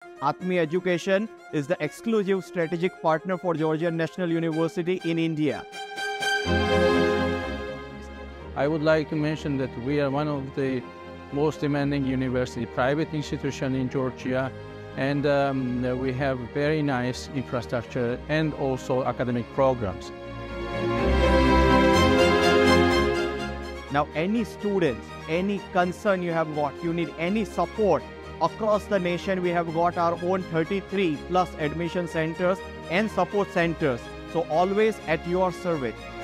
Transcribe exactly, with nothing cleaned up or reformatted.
Atmia Education is the exclusive strategic partner for Georgian National University in India. I would like to mention that we are one of the most demanding university, private institution in Georgia, and um, we have very nice infrastructure and also academic programs. Now, any students, any concern you have got, you need any support across the nation, we have got our own thirty-three plus admission centers and support centers. So always at your service.